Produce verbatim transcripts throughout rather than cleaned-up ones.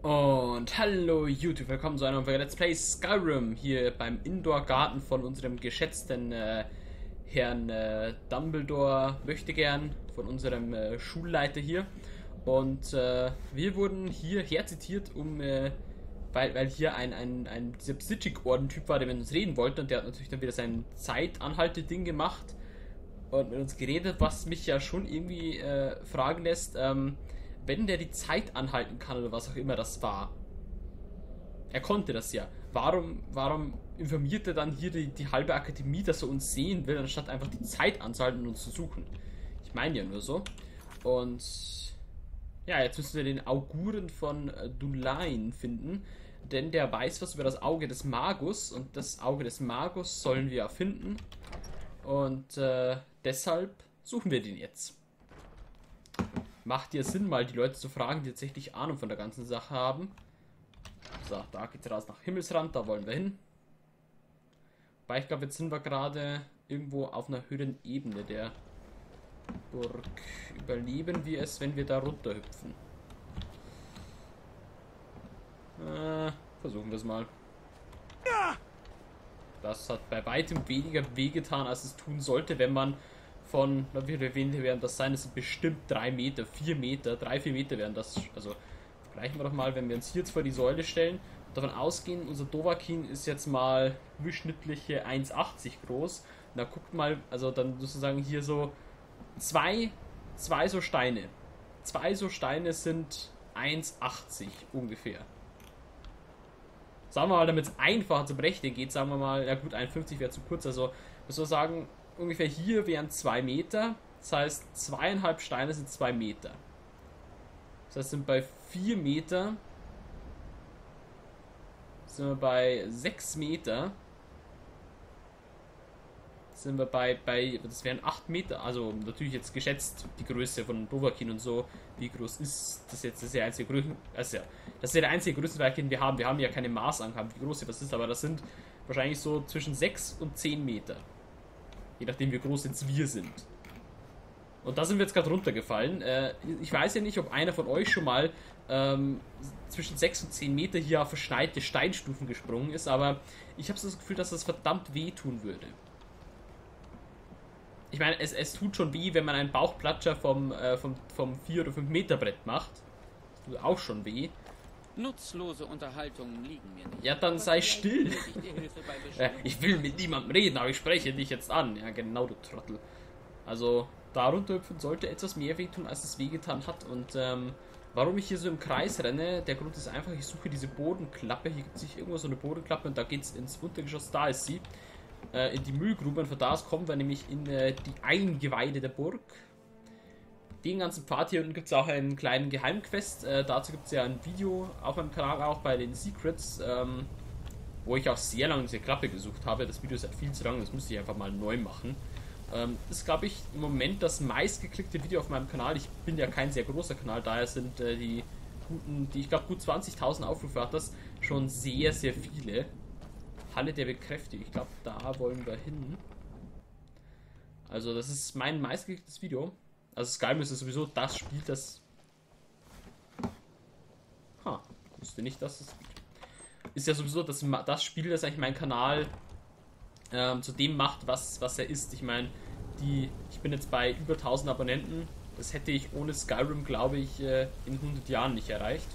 Und hallo YouTube, willkommen zu einer neuen Folge Let's Play Skyrim hier beim Indoor-Garten von unserem geschätzten äh, Herrn äh, Dumbledore möchte gern, von unserem äh, Schulleiter hier. Und äh, wir wurden hierher zitiert, um, äh, weil, weil hier ein, ein, ein dieser Psittschik-Orden-Typ war, der mit uns reden wollte, und der hat natürlich dann wieder sein Zeitanhalte-Ding gemacht und mit uns geredet, was mich ja schon irgendwie äh, fragen lässt, ähm, wenn der die Zeit anhalten kann oder was auch immer das war. Er konnte das ja. Warum, warum informiert er dann hier die, die halbe Akademie, dass er uns sehen will, anstatt einfach die Zeit anzuhalten und uns zu suchen? Ich meine ja nur so. Und ja, jetzt müssen wir den Auguren von Dulain finden, denn der weiß was über das Auge des Magus, und das Auge des Magus sollen wir erfinden. Und äh, deshalb suchen wir den jetzt. Macht ja Sinn, mal die Leute zu fragen, die tatsächlich Ahnung von der ganzen Sache haben. So, da geht's raus nach Himmelsrand, da wollen wir hin. Weil ich glaube, jetzt sind wir gerade irgendwo auf einer höheren Ebene der Burg. Überleben wir es, wenn wir da runterhüpfen? Äh, versuchen wir es mal. Das hat bei weitem weniger wehgetan, als es tun sollte, wenn man von, wie erwähnt werden das sein, das sind bestimmt drei Meter, vier Meter, drei, vier Meter werden das, also vergleichen wir doch mal, wenn wir uns hier jetzt vor die Säule stellen und davon ausgehen, unser Dovahkiin ist jetzt mal durchschnittliche eins achtzig groß, und da guckt mal, also dann sozusagen hier so zwei, zwei so Steine, zwei so Steine sind eins achtzig ungefähr. Sagen wir mal, damit es einfacher zum Rechnen geht, sagen wir mal, ja gut, einundfünfzig wäre zu kurz, also muss man sagen, ungefähr hier wären zwei Meter. Das heißt, zweieinhalb Steine sind zwei Meter. Das heißt, sind bei vier Meter. Sind wir bei sechs Meter. Sind wir bei, bei, das wären acht Meter. Also natürlich jetzt geschätzt die Größe von Dovahkiin und so. Wie groß ist das jetzt? Das ist der einzige Größen, also ja, das ist ja der einzige Größenvergleich, den wir haben. Wir haben ja keine Maßangaben, wie groß das ist, aber das sind wahrscheinlich so zwischen sechs und zehn Meter. Je nachdem, wie groß jetzt wir sind. Und da sind wir jetzt gerade runtergefallen. Äh, ich weiß ja nicht, ob einer von euch schon mal ähm, zwischen sechs und zehn Meter hier auf verschneite Steinstufen gesprungen ist, aber ich habe so das Gefühl, dass das verdammt wehtun würde. Ich meine, es, es tut schon weh, wenn man einen Bauchplatscher vom, äh, vom, vom vier oder fünf Meter Brett macht. Das tut auch schon weh. Nutzlose Unterhaltungen liegen mir nicht. Ja, dann sei still. Ich will mit niemandem reden, aber ich spreche dich jetzt an. Ja, genau, du Trottel. Also, da runterhüpfen sollte etwas mehr wehtun, als es wehgetan hat. Und ähm, warum ich hier so im Kreis renne, der Grund ist einfach, ich suche diese Bodenklappe. Hier gibt es sich irgendwo so eine Bodenklappe und da geht es ins Untergeschoss, da ist sie. Äh, in die Müllgrube, und von da aus kommen wir nämlich in äh, die Eingeweide der Burg. Den ganzen Pfad hier unten gibt es auch einen kleinen Geheimquest. Äh, dazu gibt es ja ein Video auf meinem Kanal, auch bei den Secrets, ähm, wo ich auch sehr lange diese Klappe gesucht habe. Das Video ist halt viel zu lang, das müsste ich einfach mal neu machen. Ähm, das ist, glaube ich, im Moment das meistgeklickte Video auf meinem Kanal. Ich bin ja kein sehr großer Kanal, daher sind äh, die guten, die ich glaube gut zwanzigtausend Aufrufe hat das, schon sehr, sehr viele. Halle der Bekräftigung, ich glaube, da wollen wir hin. Also das ist mein meistgeklicktes Video. Also Skyrim ist sowieso das Spiel, das... Ha, wusste nicht, dass es... Ist ja sowieso das, das Spiel, das eigentlich meinen Kanal ähm, zu dem macht, was, was er ist. Ich meine, die ich bin jetzt bei über tausend Abonnenten. Das hätte ich ohne Skyrim, glaube ich, äh, in hundert Jahren nicht erreicht.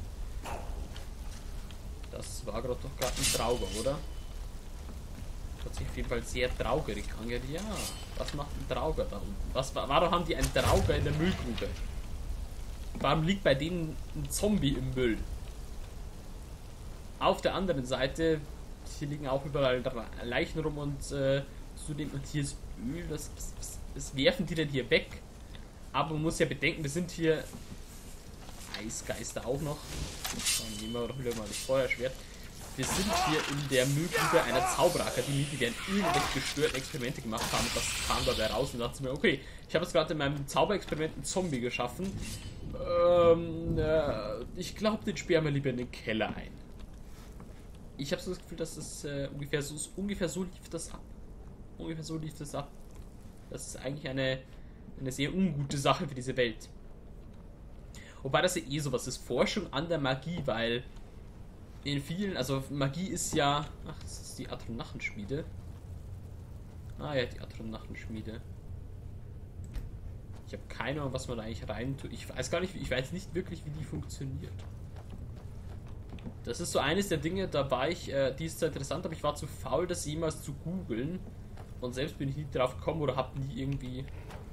Das war gerade doch gerade ein Trauger, oder? Hat sich auf jeden Fall sehr traugerig angehört. Ja, was macht ein Trauger da unten? Was, warum haben die einen Trauger in der Müllgrube? Warum liegt bei denen ein Zombie im Müll? Auf der anderen Seite, hier liegen auch überall Leichen rum, und äh, zudem, und hier ist Öl. Was, was, was werfen die denn hier weg? Aber man muss ja bedenken, wir sind hier... Eisgeister auch noch. Dann nehmen wir doch wieder mal das Feuerschwert. Wir sind hier in der Müllgrube einer Zauberakademie, die werden irgendwelche gestörten Experimente gemacht haben, und das kam dabei raus, und dachte mir, okay, ich habe jetzt gerade in meinem Zauberexperiment einen Zombie geschaffen. Ähm, äh, ich glaube, den sperren wir lieber in den Keller ein. Ich habe so das Gefühl, dass das äh, ungefähr so ungefähr so lief das ab. Ungefähr so lief das ab. Das ist eigentlich eine, eine sehr ungute Sache für diese Welt. Wobei das ja eh sowas ist, Forschung an der Magie, weil in vielen, also Magie ist ja, ach, das ist die Atronachenschmiede. Ah ja, die Atronachenschmiede. Ich habe keine Ahnung, was man da eigentlich rein tut. Ich weiß gar nicht, ich weiß nicht wirklich, wie die funktioniert. Das ist so eines der Dinge, da war ich, äh, die ist sehr interessant, aber ich war zu faul, das jemals zu googeln. Und selbst bin ich nie drauf gekommen oder habe nie irgendwie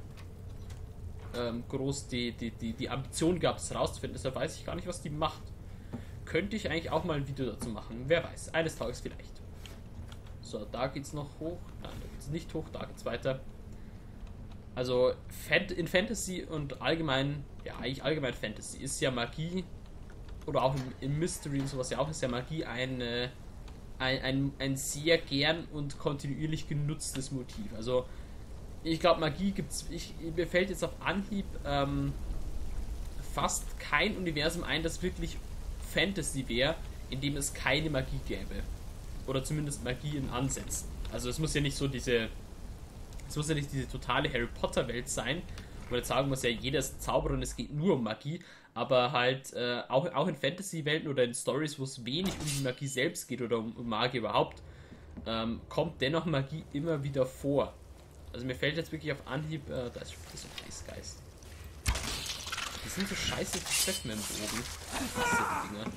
ähm, groß die, die, die, die Ambition gehabt, es rauszufinden. Deshalb weiß ich gar nicht, was die macht. Könnte ich eigentlich auch mal ein Video dazu machen. Wer weiß, eines Tages vielleicht. So, da geht's noch hoch. Nein, da geht's nicht hoch, da geht's weiter. Also in Fantasy und allgemein, ja eigentlich allgemein Fantasy, ist ja Magie, oder auch im, im Mystery und sowas ja auch, ist ja Magie ein, äh, ein, ein, ein sehr gern und kontinuierlich genutztes Motiv. Also ich glaube, Magie gibt's, ich, mir fällt jetzt auf Anhieb ähm, fast kein Universum ein, das wirklich Fantasy wäre, in dem es keine Magie gäbe. Oder zumindest Magie in Ansätzen. Also es muss ja nicht so diese, es muss ja nicht diese totale Harry Potter Welt sein, wo man jetzt sagen muss, ja jeder ist Zauberer und es geht nur um Magie, aber halt äh, auch, auch in Fantasy-Welten oder in Stories, wo es wenig um die Magie selbst geht oder um, um Magie überhaupt, ähm, kommt dennoch Magie immer wieder vor. Also mir fällt jetzt wirklich auf Anhieb, äh, da ist schon wieder so ein Eisgeist. Die sind so scheiße zu treffen im Bogen. Ich hasse die Dinger.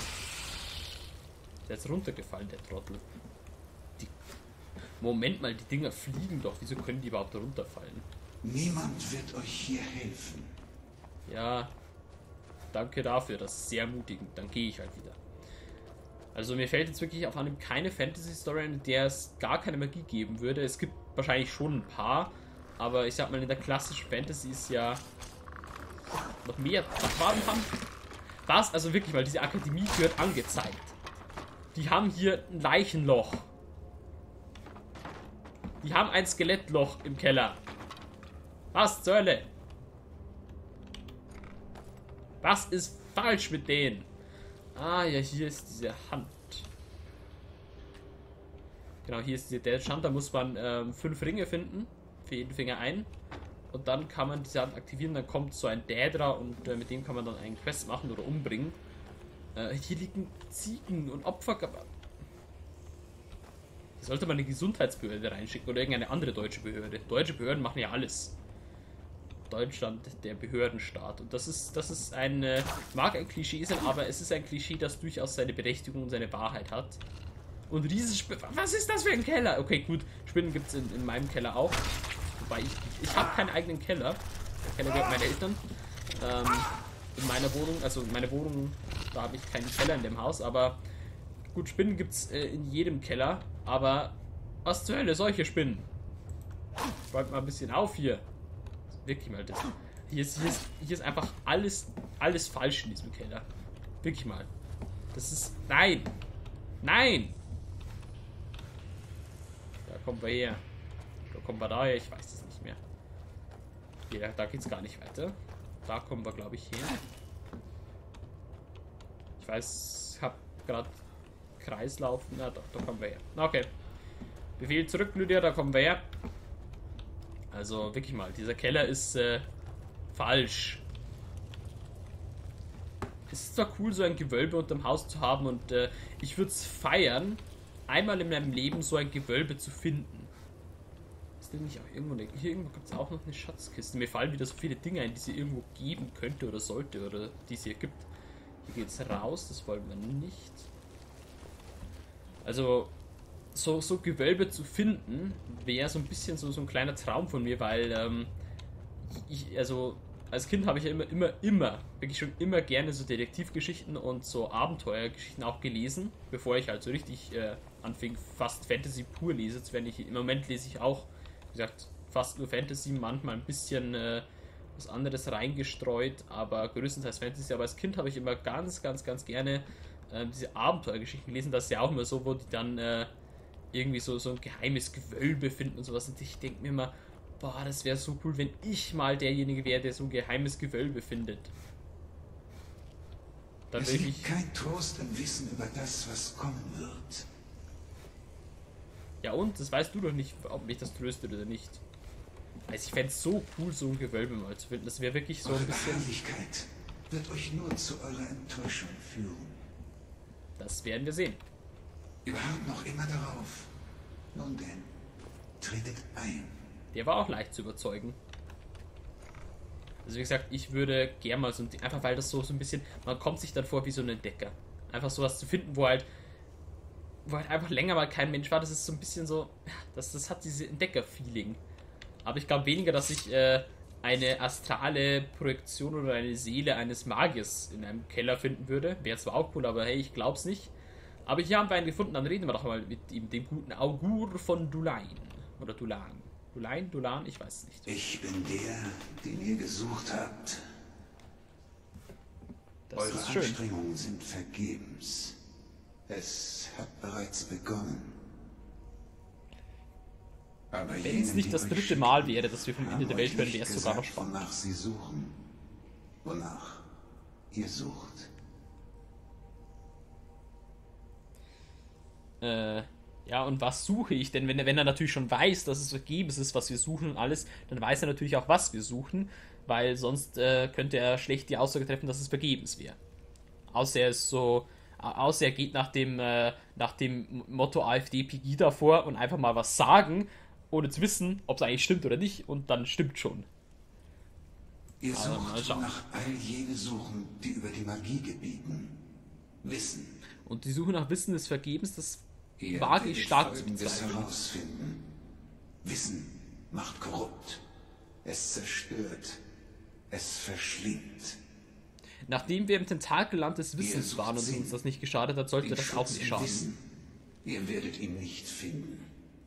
Der ist runtergefallen, der Trottel. Die... Moment mal, die Dinger fliegen doch. Wieso können die überhaupt runterfallen? Niemand wird euch hier helfen. Ja, danke dafür. Das ist sehr ermutigend. Dann gehe ich halt wieder. Also mir fällt jetzt wirklich auf Anhieb keine Fantasy-Story, in der es gar keine Magie geben würde. Es gibt wahrscheinlich schon ein paar, aber ich sag mal, in der klassischen Fantasy ist ja noch mehr. Warum haben... Was? Also wirklich, weil diese Akademie wird angezeigt. Die haben hier ein Leichenloch. Die haben ein Skelettloch im Keller. Was zur Hölle? Was ist falsch mit denen? Ah ja, hier ist diese Hand. Genau, hier ist diese Dead Hand. Da muss man ähm, fünf Ringe finden. Für jeden Finger ein. Und dann kann man diese Hand aktivieren. Dann kommt so ein Dädra und äh, mit dem kann man dann einen Quest machen oder umbringen. Äh, hier liegen Ziegen und Opfer. Hier sollte man eine Gesundheitsbehörde reinschicken oder irgendeine andere deutsche Behörde. Deutsche Behörden machen ja alles. Deutschland, der Behördenstaat. Und das ist, das ist ein, äh, mag ein Klischee sein, aber es ist ein Klischee, das durchaus seine Berechtigung und seine Wahrheit hat. Und Riesenspinnen, was ist das für ein Keller? Okay, gut, Spinnen gibt es in, in meinem Keller auch. Wobei ich, ich habe keinen eigenen Keller. Der Keller gehört meinen Eltern. Ähm, in meiner Wohnung, also in meiner Wohnung, da habe ich keinen Keller in dem Haus, aber gut, Spinnen gibt es äh, in jedem Keller, aber was zur Hölle, solche Spinnen? Räumt mal ein bisschen auf hier. Wirklich mal das. Hier ist, hier, ist, hier ist einfach alles, alles falsch in diesem Keller. Wirklich mal. Das ist... Nein! Nein! Da kommen wir her. Da kommen wir daher, ich weiß es nicht mehr. Ja, da geht es gar nicht weiter. Da kommen wir, glaube ich, her. Ich weiß, ich habe gerade Kreislaufen. Na doch, da kommen wir her. Okay. Befehl zurück, Lydia, da kommen wir her. Also wirklich mal, dieser Keller ist äh, falsch. Es ist zwar cool, so ein Gewölbe unterm Haus zu haben und äh, ich würde es feiern, einmal in meinem Leben so ein Gewölbe zu finden. Ist denn nicht auch irgendwo eine, hier irgendwo gibt es auch noch eine Schatzkiste. Mir fallen wieder so viele Dinge ein, die sie irgendwo geben könnte oder sollte oder die es hier gibt. Hier geht es raus, das wollen wir nicht. Also... So, so Gewölbe zu finden, wäre so ein bisschen so, so ein kleiner Traum von mir, weil ähm, ich, also als Kind habe ich ja immer, immer, immer, wirklich schon immer gerne so Detektivgeschichten und so Abenteuergeschichten auch gelesen, bevor ich halt so richtig äh, anfing, fast Fantasy pur lese zu werden. Ich, im Moment lese ich auch, wie gesagt, fast nur Fantasy, manchmal ein bisschen äh, was anderes reingestreut, aber größtenteils Fantasy. Aber als Kind habe ich immer ganz, ganz, ganz gerne äh, diese Abenteuergeschichten gelesen. Das ist ja auch immer so, wo die dann äh, irgendwie so, so ein geheimes Gewölbe finden und sowas. Und ich denke mir immer, boah, das wäre so cool, wenn ich mal derjenige wäre, der so ein geheimes Gewölbe findet. Dann es will liegt ich... kein Trost im Wissen über das, was kommen wird. Ja und? Das weißt du doch nicht, ob mich das tröstet oder nicht. Also ich fände es so cool, so ein Gewölbe mal zu finden. Das wäre wirklich so Eure ein bisschen... Beharrlichkeit wird euch nur zu eurer Enttäuschung führen. Das werden wir sehen. Überhaupt noch immer darauf. Nun denn, tretet ein. Der war auch leicht zu überzeugen. Also wie gesagt, ich würde gerne mal so ein, einfach weil das so, so ein bisschen, man kommt sich dann vor wie so ein Entdecker. Einfach sowas zu finden, wo halt, wo halt einfach länger mal kein Mensch war, das ist so ein bisschen so, das, das hat diese Entdecker-Feeling. Aber ich glaube weniger, dass ich äh, eine astrale Projektion oder eine Seele eines Magiers in einem Keller finden würde. Wäre zwar auch cool, aber hey, ich glaub's nicht. Aber hier haben wir einen gefunden, dann reden wir doch mal mit ihm, dem guten Augur von Dulain. Oder Dulan. Dulain, Dulan, ich weiß es nicht. Ich bin der, den ihr gesucht habt. Das Eure ist schön. Anstrengungen sind vergebens. Es hat bereits begonnen. Aber Wenn jenen, es nicht die das euch dritte schicken, Mal wäre, dass wir vom haben Ende der euch Welt hören, nicht wäre es sogar noch gesagt, spannend. wonach sie suchen. Wonach ihr sucht. Äh, ja, und was suche ich? Denn wenn er, wenn er natürlich schon weiß, dass es vergebens ist, was wir suchen und alles, dann weiß er natürlich auch, was wir suchen, weil sonst äh, könnte er schlecht die Aussage treffen, dass es vergebens wäre. Außer er ist so, außer er geht nach dem, äh, nach dem Motto AfD Pegida vor und einfach mal was sagen, ohne zu wissen, ob es eigentlich stimmt oder nicht, und dann stimmt schon. Ihr Also, mal sucht schauen. nach all jene suchen, die über die Magie gebieten. Wissen. Und die Suche nach Wissen des Vergebens, das Ihr wage ich werdet stark zu Folgendes bezweifeln. herausfinden. Wissen macht korrupt. Es zerstört. Es verschlingt. Nachdem wir im Tentakelland des Ihr Wissens sucht waren und Sinn. uns das nicht geschadet hat, sollte Den das auch Schutz nicht im schaden. Wissen. Ihr werdet ihn nicht finden.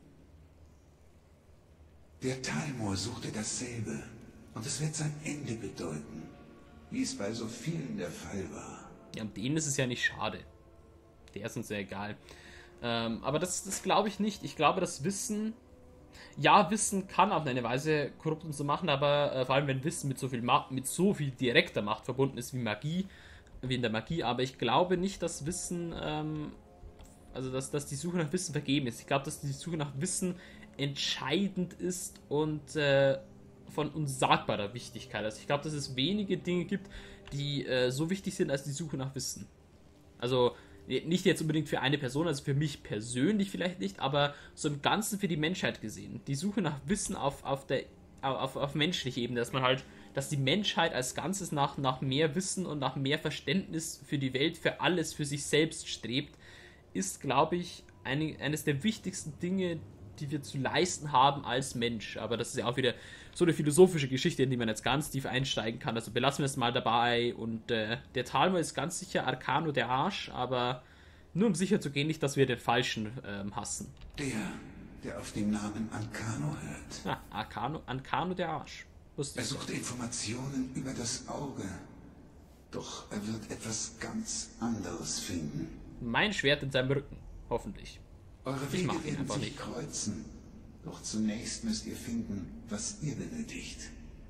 Der Talmor suchte dasselbe. Und es wird sein Ende bedeuten. Wie es bei so vielen der Fall war. Ja, und denen ist es ja nicht schade. Der ist uns ja egal. Ähm, aber das, das glaube ich nicht. Ich glaube, das Wissen, ja, Wissen kann auf eine Weise korrupt und so machen, aber äh, vor allem, wenn Wissen mit so viel Ma mit so viel direkter Macht verbunden ist wie Magie, wie in der Magie, aber ich glaube nicht, dass Wissen, ähm, also dass, dass die Suche nach Wissen vergeben ist. Ich glaube, dass die Suche nach Wissen entscheidend ist und äh, von unsagbarer Wichtigkeit. Also ich glaube, dass es wenige Dinge gibt, die äh, so wichtig sind als die Suche nach Wissen. Also nicht jetzt unbedingt für eine Person, also für mich persönlich vielleicht nicht, aber so im Ganzen für die Menschheit gesehen. Die Suche nach Wissen auf, auf der auf, auf menschlicher Ebene, dass man halt, dass die Menschheit als Ganzes nach, nach mehr Wissen und nach mehr Verständnis für die Welt, für alles, für sich selbst strebt, ist, glaube ich, eine, eines der wichtigsten Dinge, die wir zu leisten haben als Mensch. Aber das ist ja auch wieder so eine philosophische Geschichte, in die man jetzt ganz tief einsteigen kann. Also belassen wir es mal dabei. Und äh, der Talmor ist ganz sicher Arcano der Arsch, aber nur um sicher zu gehen, nicht, dass wir den Falschen ähm, hassen. Der, der auf den Namen Ancano hört. Ah, Arcano, Arcano der Arsch. Wusste Er ich. sucht Informationen über das Auge. Doch er wird etwas ganz anderes finden. Mein Schwert in seinem Rücken, hoffentlich. Eure Ich Wege mag ihn werden einfach sich nicht. kreuzen. Doch zunächst müsst ihr finden, was ihr benötigt.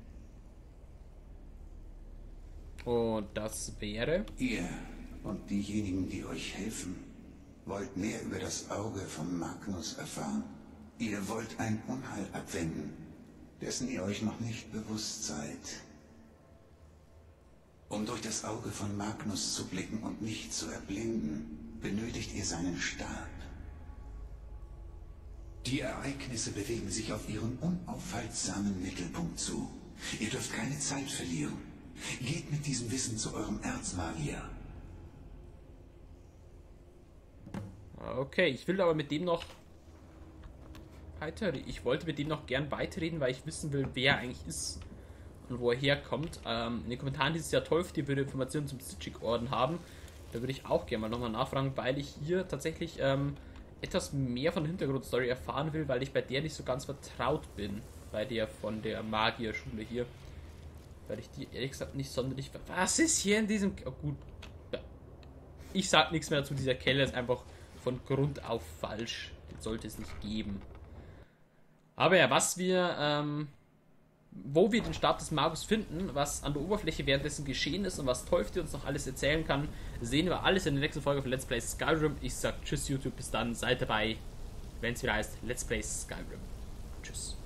Und das wäre... Ihr und diejenigen, die euch helfen, wollt mehr über das Auge von Magnus erfahren. Ihr wollt ein Unheil abwenden, dessen ihr euch noch nicht bewusst seid. Um durch das Auge von Magnus zu blicken und nicht zu erblinden, benötigt ihr seinen Stab. Die Ereignisse bewegen sich auf ihren unaufhaltsamen Mittelpunkt zu. Ihr dürft keine Zeit verlieren. Geht mit diesem Wissen zu eurem Erzmagier. Okay, ich will aber mit dem noch weiter. Ich wollte mit dem noch gern weiterreden, weil ich wissen will, wer er eigentlich ist und wo er herkommt. Ähm, in den Kommentaren dieses Jahr Tolf, die würde Informationen zum Sitchik-Orden haben. Da würde ich auch gerne mal nochmal nachfragen, weil ich hier tatsächlich ähm, etwas mehr von der Hintergrundstory erfahren will, weil ich bei der nicht so ganz vertraut bin. Bei der von der Magierschule hier. Weil ich die ehrlich gesagt nicht sonderlich... Was ist hier in diesem... Oh, gut. Ich sag nichts mehr dazu. Dieser Keller ist einfach von Grund auf falsch. Den sollte es nicht geben. Aber ja, was wir... Ähm, wo wir den Stab des Magus finden, was an der Oberfläche währenddessen geschehen ist und was Teufel uns noch alles erzählen kann, sehen wir alles in der nächsten Folge von Let's Play Skyrim. Ich sag tschüss YouTube, bis dann, seid dabei, wenn es wieder heißt Let's Play Skyrim. Tschüss.